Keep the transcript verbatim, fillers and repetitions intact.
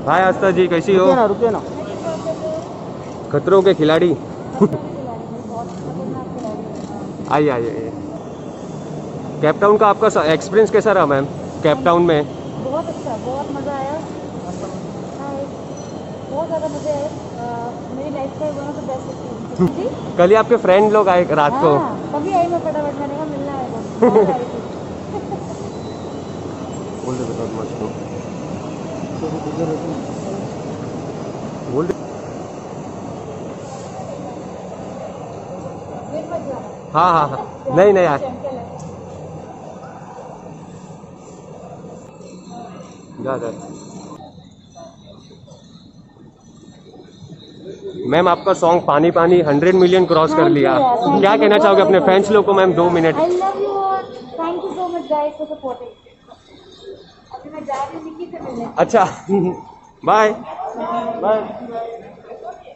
हाय आस्था जी, कैसी हो? रुके ना रुके ना। खतरों के खिलाड़ी। आइए आइए आइए। केप टाउन का आपका एक्सपीरियंस कैसा रहा मैम? केप टाउन में बहुत अच्छा, बहुत मज़ा आया। हाँ, बहुत ज़्यादा मज़े आए। मेरी लाइफ का one of the best experience. कल ही आपके फ्रेंड लोग आए रात को। हाँ, तभी आई मैं फटाफट, मैंने कहा मिलना है वो। बहुत आई थी। बोल दे बहुत मस्त हो। बोल दे। हाँ हाँ हाँ, नहीं नहीं यार, जा जा। मैम आपका सॉन्ग पानी पानी हंड्रेड मिलियन क्रॉस कर लिया। क्या कहना चाहोगे अपने फैंस लोग को मैम? दो minute. I love you all, thank you so much guys for supporting. अभी मैं जा रही हूँ निकी से मिलने। अच्छा, बाय बाय।